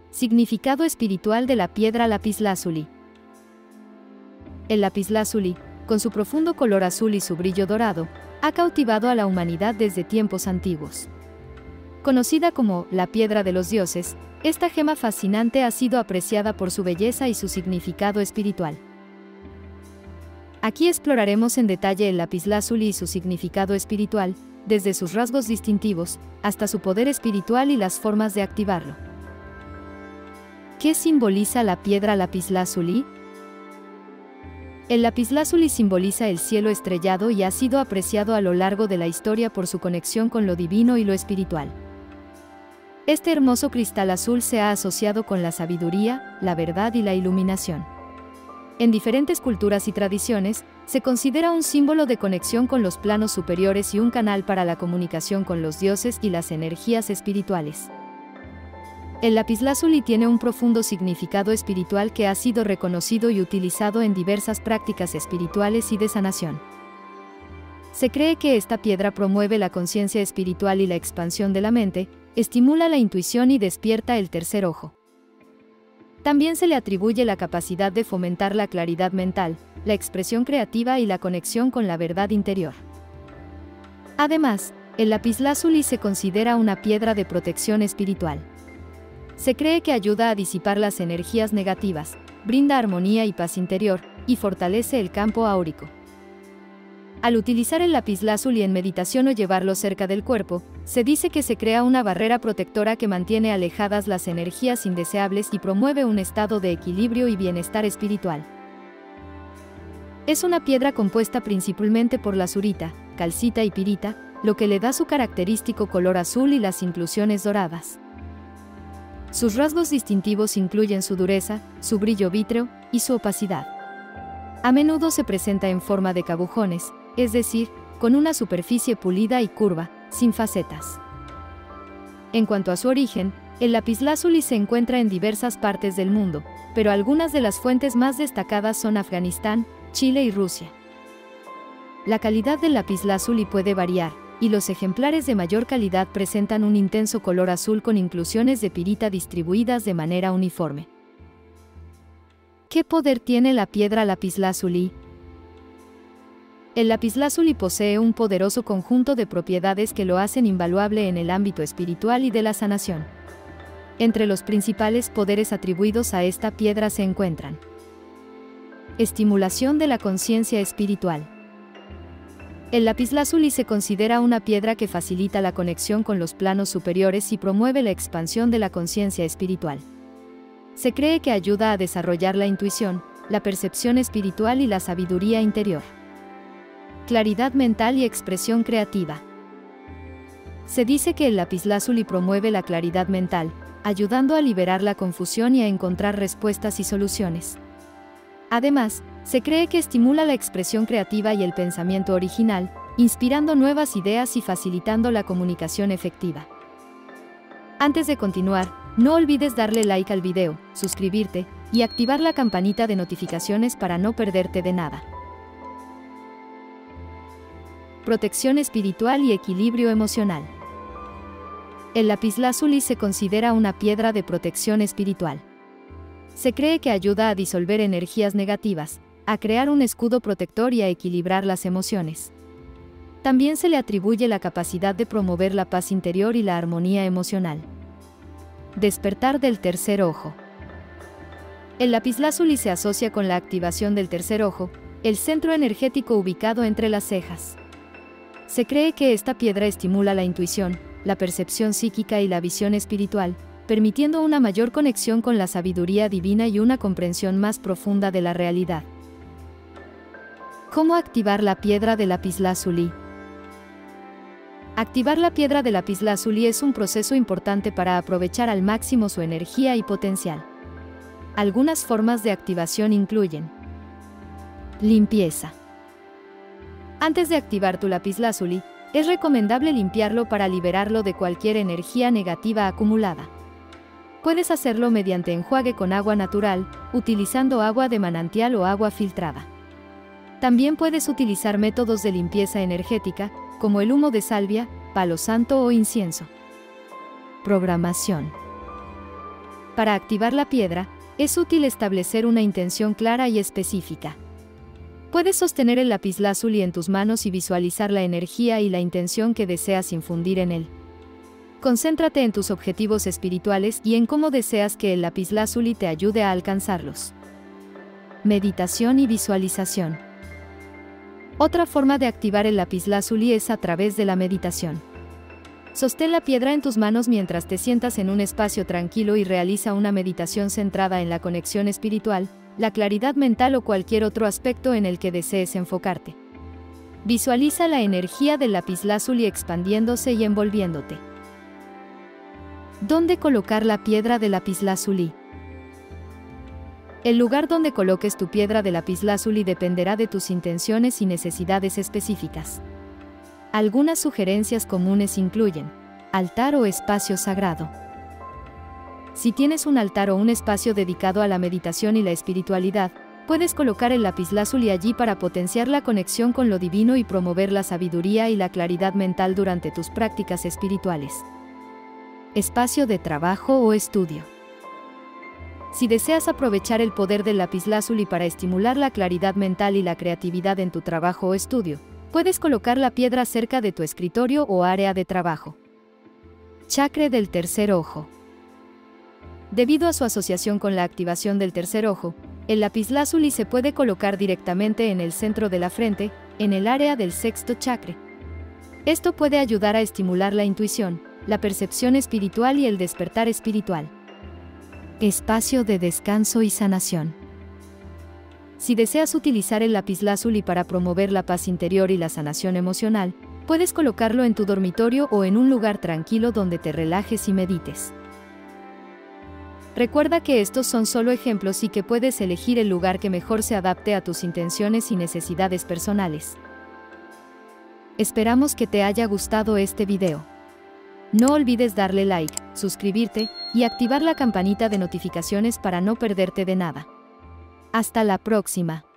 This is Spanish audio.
Significado espiritual de la piedra lapislázuli. El lapislázuli, con su profundo color azul y su brillo dorado, ha cautivado a la humanidad desde tiempos antiguos. Conocida como la piedra de los dioses, esta gema fascinante ha sido apreciada por su belleza y su significado espiritual. Aquí exploraremos en detalle el lapislázuli y su significado espiritual, desde sus rasgos distintivos, hasta su poder espiritual y las formas de activarlo. ¿Qué simboliza la piedra lapislázuli? El lapislázuli simboliza el cielo estrellado y ha sido apreciado a lo largo de la historia por su conexión con lo divino y lo espiritual. Este hermoso cristal azul se ha asociado con la sabiduría, la verdad y la iluminación. En diferentes culturas y tradiciones, se considera un símbolo de conexión con los planos superiores y un canal para la comunicación con los dioses y las energías espirituales. El lapislázuli tiene un profundo significado espiritual que ha sido reconocido y utilizado en diversas prácticas espirituales y de sanación. Se cree que esta piedra promueve la conciencia espiritual y la expansión de la mente, estimula la intuición y despierta el tercer ojo. También se le atribuye la capacidad de fomentar la claridad mental, la expresión creativa y la conexión con la verdad interior. Además, el lapislázuli se considera una piedra de protección espiritual. Se cree que ayuda a disipar las energías negativas, brinda armonía y paz interior, y fortalece el campo áurico. Al utilizar el lapislázuli en meditación o llevarlo cerca del cuerpo, se dice que se crea una barrera protectora que mantiene alejadas las energías indeseables y promueve un estado de equilibrio y bienestar espiritual. Es una piedra compuesta principalmente por lazurita, calcita y pirita, lo que le da su característico color azul y las inclusiones doradas. Sus rasgos distintivos incluyen su dureza, su brillo vítreo y su opacidad. A menudo se presenta en forma de cabujones, es decir, con una superficie pulida y curva, sin facetas. En cuanto a su origen, el lapislázuli se encuentra en diversas partes del mundo, pero algunas de las fuentes más destacadas son Afganistán, Chile y Rusia. La calidad del lapislázuli puede variar, y los ejemplares de mayor calidad presentan un intenso color azul con inclusiones de pirita distribuidas de manera uniforme. ¿Qué poder tiene la piedra lapislázuli? El lapislázuli posee un poderoso conjunto de propiedades que lo hacen invaluable en el ámbito espiritual y de la sanación. Entre los principales poderes atribuidos a esta piedra se encuentran: estimulación de la conciencia espiritual. El lapislázuli se considera una piedra que facilita la conexión con los planos superiores y promueve la expansión de la conciencia espiritual. Se cree que ayuda a desarrollar la intuición, la percepción espiritual y la sabiduría interior. Claridad mental y expresión creativa. Se dice que el lapislázuli promueve la claridad mental, ayudando a liberar la confusión y a encontrar respuestas y soluciones. Además, se cree que estimula la expresión creativa y el pensamiento original, inspirando nuevas ideas y facilitando la comunicación efectiva. Antes de continuar, no olvides darle like al video, suscribirte y activar la campanita de notificaciones para no perderte de nada. Protección espiritual y equilibrio emocional. El lapislázuli se considera una piedra de protección espiritual. Se cree que ayuda a disolver energías negativas, a crear un escudo protector y a equilibrar las emociones. También se le atribuye la capacidad de promover la paz interior y la armonía emocional. Despertar del tercer ojo. El lapislázuli se asocia con la activación del tercer ojo, el centro energético ubicado entre las cejas. Se cree que esta piedra estimula la intuición, la percepción psíquica y la visión espiritual, permitiendo una mayor conexión con la sabiduría divina y una comprensión más profunda de la realidad. ¿Cómo activar la piedra de lapislázuli? Activar la piedra de lapislázuli es un proceso importante para aprovechar al máximo su energía y potencial. Algunas formas de activación incluyen: limpieza. Antes de activar tu lapislázuli, es recomendable limpiarlo para liberarlo de cualquier energía negativa acumulada. Puedes hacerlo mediante enjuague con agua natural, utilizando agua de manantial o agua filtrada. También puedes utilizar métodos de limpieza energética, como el humo de salvia, palo santo o incienso. Programación. Para activar la piedra, es útil establecer una intención clara y específica. Puedes sostener el lapislázuli en tus manos y visualizar la energía y la intención que deseas infundir en él. Concéntrate en tus objetivos espirituales y en cómo deseas que el lapislázuli te ayude a alcanzarlos. Meditación y visualización. Otra forma de activar el lapislázuli es a través de la meditación. Sostén la piedra en tus manos mientras te sientas en un espacio tranquilo y realiza una meditación centrada en la conexión espiritual, la claridad mental o cualquier otro aspecto en el que desees enfocarte. Visualiza la energía del lapislázuli expandiéndose y envolviéndote. ¿Dónde colocar la piedra de lapislázuli? El lugar donde coloques tu piedra de lapislázuli dependerá de tus intenciones y necesidades específicas. Algunas sugerencias comunes incluyen altar o espacio sagrado. Si tienes un altar o un espacio dedicado a la meditación y la espiritualidad, puedes colocar el lapislázuli allí para potenciar la conexión con lo divino y promover la sabiduría y la claridad mental durante tus prácticas espirituales. Espacio de trabajo o estudio. Si deseas aprovechar el poder del lapislázuli para estimular la claridad mental y la creatividad en tu trabajo o estudio, puedes colocar la piedra cerca de tu escritorio o área de trabajo. Chakra del tercer ojo. Debido a su asociación con la activación del tercer ojo, el lapislázuli se puede colocar directamente en el centro de la frente, en el área del sexto chakra. Esto puede ayudar a estimular la intuición, la percepción espiritual y el despertar espiritual. Espacio de descanso y sanación. Si deseas utilizar el lapislázuli para promover la paz interior y la sanación emocional, puedes colocarlo en tu dormitorio o en un lugar tranquilo donde te relajes y medites. Recuerda que estos son solo ejemplos y que puedes elegir el lugar que mejor se adapte a tus intenciones y necesidades personales. Esperamos que te haya gustado este video. No olvides darle like, suscribirte y activar la campanita de notificaciones para no perderte de nada. Hasta la próxima.